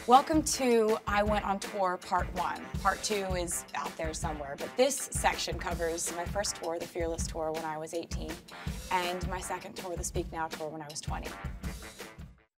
Welcome to I Went on Tour Part 1. Part 2 is out there somewhere, but this section covers my first tour, the Fearless Tour, when I was 18, and my second tour, the Speak Now Tour, when I was 20.